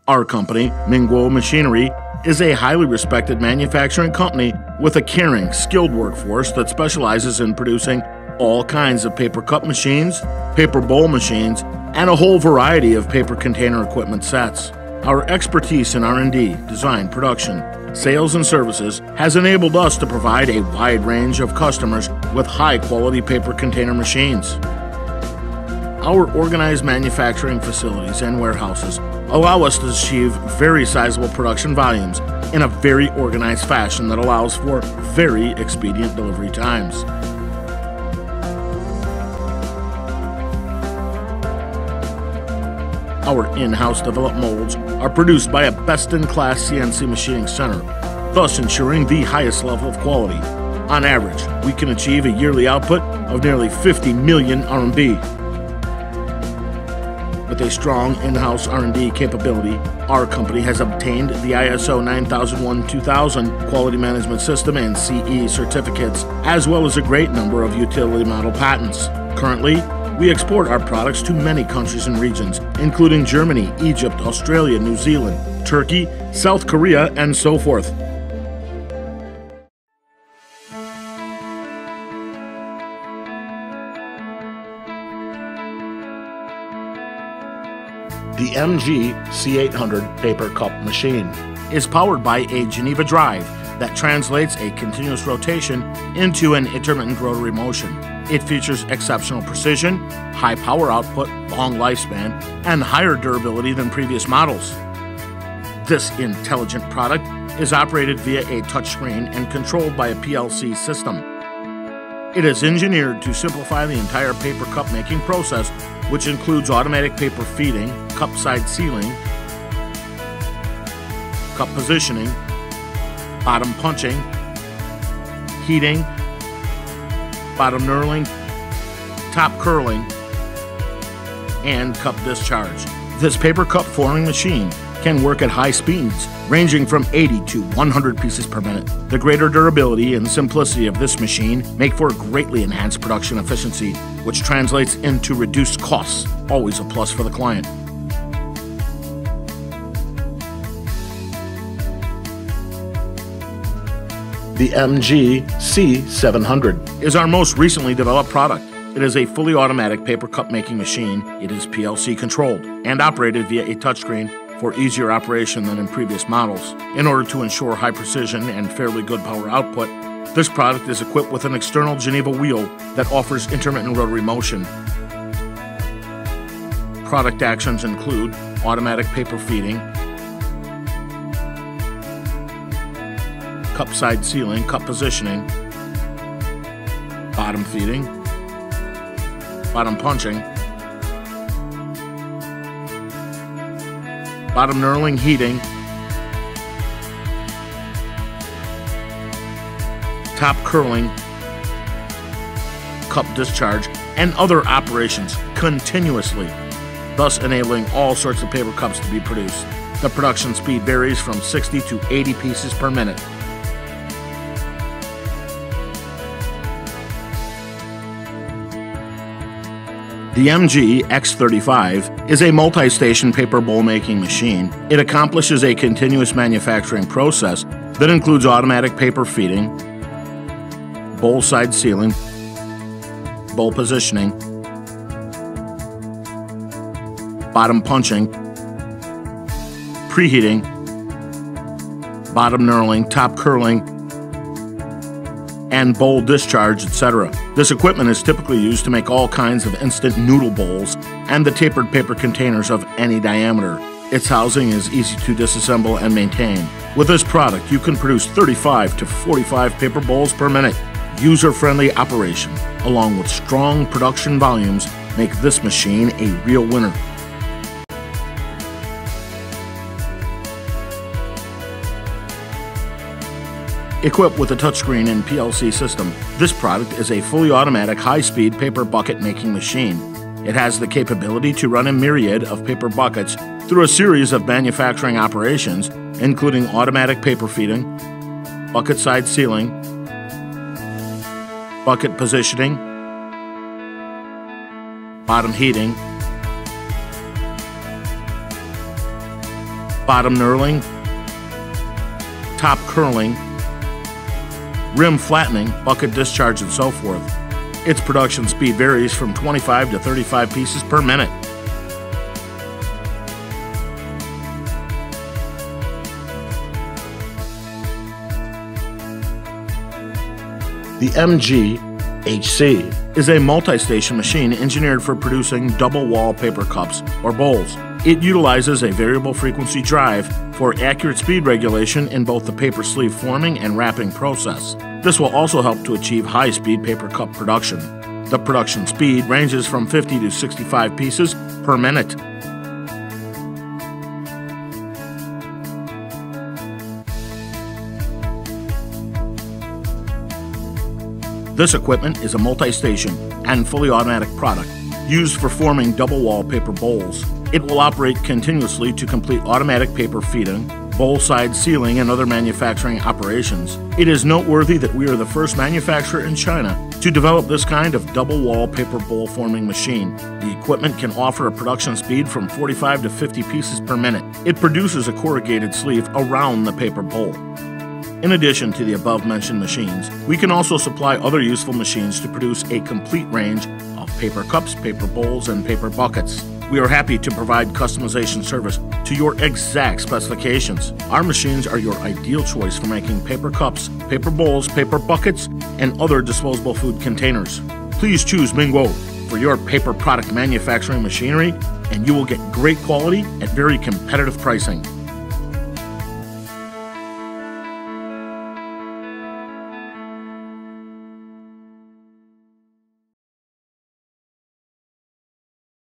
Our company, Minguo Machinery, is a highly respected manufacturing company with a caring, skilled workforce that specializes in producing all kinds of paper cup machines, paper bowl machines, and a whole variety of paper container equipment sets. Our expertise in R&D, design, production, sales, and services has enabled us to provide a wide range of customers with high-quality paper container machines. Our organized manufacturing facilities and warehouses allow us to achieve very sizable production volumes in a very organized fashion that allows for very expedient delivery times. Our in-house developed molds are produced by a best-in-class CNC machining center, thus ensuring the highest level of quality. On average, we can achieve a yearly output of nearly 50 million RMB. With a strong in-house R&D capability, our company has obtained the ISO 9001-2000 Quality Management System and CE certificates, as well as a great number of utility model patents. Currently, we export our products to many countries and regions, including Germany, Egypt, Australia, New Zealand, Turkey, South Korea, and so forth. The MG C800 paper cup machine is powered by a Geneva drive that translates a continuous rotation into an intermittent rotary motion. It features exceptional precision, high power output, long lifespan, and higher durability than previous models. This intelligent product is operated via a touchscreen and controlled by a PLC system. It is engineered to simplify the entire paper cup making process, which includes automatic paper feeding, cup side sealing, cup positioning, bottom punching, heating, bottom knurling, top curling, and cup discharge. This paper cup forming machine can work at high speeds, ranging from 80 to 100 pieces per minute. The greater durability and simplicity of this machine make for greatly enhanced production efficiency, which translates into reduced costs, always a plus for the client. The MG C700 is our most recently developed product. It is a fully automatic paper cup making machine. It is PLC controlled and operated via a touchscreen for easier operation than in previous models. In order to ensure high precision and fairly good power output, this product is equipped with an external Geneva wheel that offers intermittent rotary motion. Product actions include automatic paper feeding, cup side sealing, cup positioning, bottom feeding, bottom punching, bottom knurling, heating, top curling, cup discharge, and other operations continuously, thus enabling all sorts of paper cups to be produced. The production speed varies from 60 to 80 pieces per minute. The MG X35 is a multi-station paper bowl making machine. It accomplishes a continuous manufacturing process that includes automatic paper feeding, bowl side sealing, bowl positioning, bottom punching, preheating, bottom knurling, top curling, and bowl discharge, etc. This equipment is typically used to make all kinds of instant noodle bowls and the tapered paper containers of any diameter. Its housing is easy to disassemble and maintain. With this product, you can produce 35 to 45 paper bowls per minute. User-friendly operation, along with strong production volumes, make this machine a real winner. Equipped with a touchscreen and PLC system, this product is a fully automatic high-speed paper bucket making machine. It has the capability to run a myriad of paper buckets through a series of manufacturing operations, including automatic paper feeding, bucket side sealing, bucket positioning, bottom heating, bottom knurling, top curling, rim flattening, bucket discharge, and so forth. Its production speed varies from 25 to 35 pieces per minute. The MG-HC is a multi-station machine engineered for producing double-wall paper cups or bowls. It utilizes a variable frequency drive for accurate speed regulation in both the paper sleeve forming and wrapping process. This will also help to achieve high-speed paper cup production. The production speed ranges from 50 to 65 pieces per minute. This equipment is a multi-station and fully automatic product used for forming double-wall paper bowls. It will operate continuously to complete automatic paper feeding, bowl side sealing, and other manufacturing operations. It is noteworthy that we are the first manufacturer in China to develop this kind of double-wall paper bowl forming machine. The equipment can offer a production speed from 45 to 50 pieces per minute. It produces a corrugated sleeve around the paper bowl. In addition to the above-mentioned machines, we can also supply other useful machines to produce a complete range of paper cups, paper bowls, and paper buckets. We are happy to provide customization service to your exact specifications. Our machines are your ideal choice for making paper cups, paper bowls, paper buckets, and other disposable food containers. Please choose Mingguo for your paper product manufacturing machinery, and you will get great quality at very competitive pricing.